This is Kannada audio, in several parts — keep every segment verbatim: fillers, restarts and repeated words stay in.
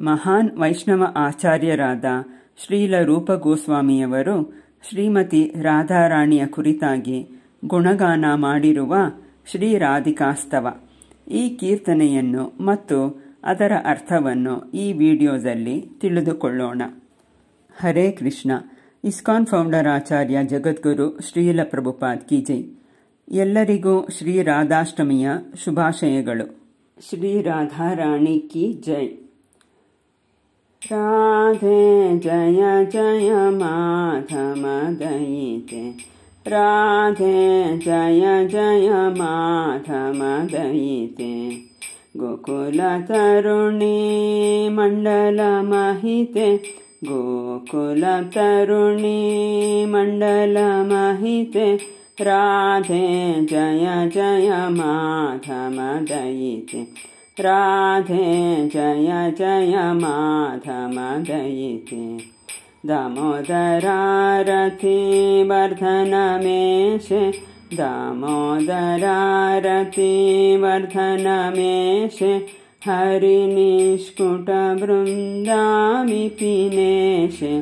ಮಹಾನ್ ವೈಷ್ಣವ ಆಚಾರ್ಯರಾದ ಶ್ರೀಲ ರೂಪ ಗೋಸ್ವಾಮಿಯವರು ಶ್ರೀಮತಿ ರಾಧಾರಾಣಿಯ ಕುರಿತಾಗಿ ಗುಣಗಾನ ಮಾಡಿರುವ ಶ್ರೀ ರಾಧಿಕಾಸ್ತವ ಈ ಕೀರ್ತನೆಯನ್ನು ಮತ್ತು ಅದರ ಅರ್ಥವನ್ನು ಈ ವಿಡಿಯೋದಲ್ಲಿ ತಿಳಿದುಕೊಳ್ಳೋಣ. ಹರೇ ಕೃಷ್ಣ. ಇಸ್ಕಾನ್ ಫೌಂಡರ್ ಆಚಾರ್ಯ ಜಗದ್ಗುರು ಶ್ರೀಲ ಪ್ರಭುಪಾದ್ ಕಿ ಜೈ. ಎಲ್ಲರಿಗೂ ಶ್ರೀ ರಾಧಾಷ್ಟಮಿಯ ಶುಭಾಶಯಗಳು. ಶ್ರೀ ರಾಧಾರಾಣಿ ಕಿ ಜೈ. ರಾಧೆ ಜಯ ಜಯ ಮಾಧವ ದಯಿತೆ, ರಾಧೆ ಜಯ ಜಯ ಮಾಧವ ದಯಿತೆ, ಗೋಕುಲ ತರುಣಿ ಮಂಡಲ ಮಹಿತೆ, ಗೋಕುಲ ತರುಣಿ ಮಂಡಲ ಮಹಿತೆ, ರಾಧೆ ಜಯ ಜಯ ಮಾಧವ ದಯಿತೆ, ರಾಧೆ ಜಯ ಜಯ ಮಾಧವ ದಯಿತೆ, दामोदरारति वर्धनमेशे, दामोदरारति वर्धनमेशे, हरिनिष्कुटवृन्दामिपिनेशे,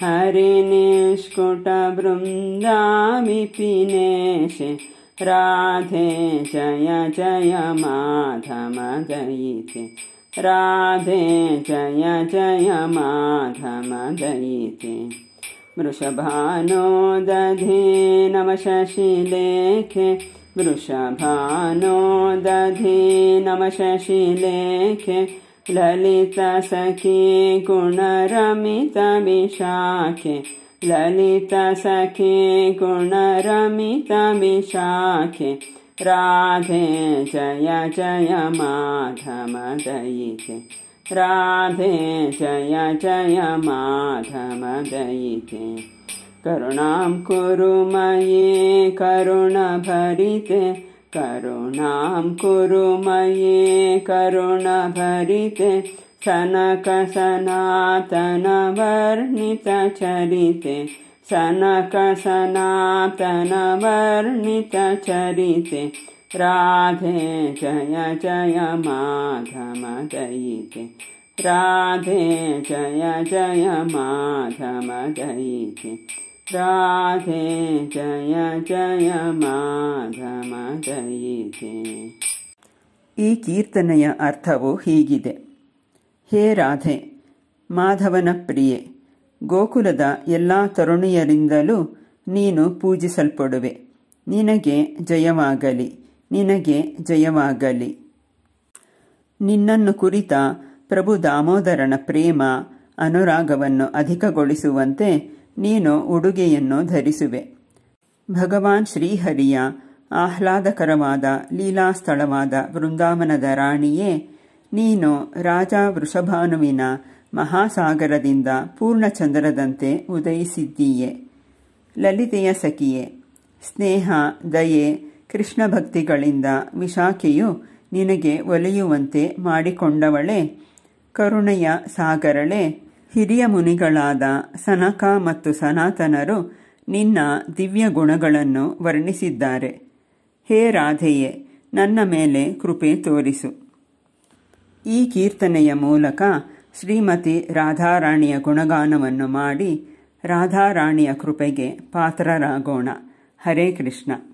हरिनिष्कुटवृन्दामिपिनेशे, राधे जय जय माधव दयिते, राधे जय जय माधव दयिते, वृषभानो दधे नव शशिलेखे, वृषभानो दधे नव शशिलेखे, ललित सखी गुणरमित विशाखे, ललित सखी गुणरमित विशाखे, राधे जय जय माधव दयिते, राधे जय जय माधव दयिते, करुणां कुरु मयि करुणभरिते, करुणां कुरु मयि करुणभरिते, सनक सनातन वर्णित चरिते, सनक सनातन वर्णित चरिते, राधे जय जय माधव दयिते, राधे जय जय माधव दयिते, राधे जय जय माधव दयिते. ಈ ಕೀರ್ತನೆಯ ಅರ್ಥವು ಹೀಗಿದೆ. ಹೇ ರಾಧೆ, ಮಾಧವನ ಪ್ರಿಯೆ, ಗೋಕುಲದ ಎಲ್ಲ ತರುಣಿಯರಿಂದಲೂ ನೀನು ಪೂಜಿಸಲ್ಪಡುವೆ. ನಿನಗೆ ಜಯವಾಗಲಿ, ನಿನಗೆ ಜಯವಾಗಲಿ. ನಿನ್ನನ್ನು ಕುರಿತ ಪ್ರಭು ದಾಮೋದರನ ಪ್ರೇಮ ಅನುರಾಗವನ್ನು ಅಧಿಕಗೊಳಿಸುವಂತೆ ನೀನು ಉಡುಗೆಯನ್ನು ಧರಿಸುವೆ. ಭಗವಾನ್ ಶ್ರೀಹರಿಯ ಆಹ್ಲಾದಕರವಾದ ಲೀಲಾಸ್ಥಳವಾದ ವೃಂದಾವನದ ರಾಣಿಯೇ, ನೀನು ರಾಜ ವೃಷಭಾನುವಿನ ಮಹಾಸಾಗರದಿಂದ ಪೂರ್ಣಚಂದ್ರದಂತೆ ಉದಯಿಸಿದ್ದೀಯೆ. ಲಲಿತೆಯ ಸಖಿಯೇ, ಸ್ನೇಹ, ದಯೆ, ಕೃಷ್ಣ ಭಕ್ತಿಗಳಿಂದ ವಿಶಾಖೆಯು ನಿನಗೆ ಒಲಿಯುವಂತೆ ಮಾಡಿಕೊಂಡವಳೆ, ಕರುಣೆಯ ಸಾಗರಳೆ, ಹಿರಿಯ ಮುನಿಗಳಾದ ಸನಕ ಮತ್ತು ಸನಾತನರು ನಿನ್ನ ದಿವ್ಯ ಗುಣಗಳನ್ನು ವರ್ಣಿಸಿದ್ದಾರೆ. ಹೇ ರಾಧೆಯೇ, ನನ್ನ ಮೇಲೆ ಕೃಪೆ ತೋರಿಸು. ಈ ಕೀರ್ತನೆಯ ಮೂಲಕ ಶ್ರೀಮತಿ ರಾಧಾರಾಣಿಯ ಗುಣಗಾನವನ್ನು ಮಾಡಿ ರಾಧಾರಾಣಿಯ ಕೃಪೆಗೆ ಪಾತ್ರರಾಗೋಣ. ಹರೇ ಕೃಷ್ಣ.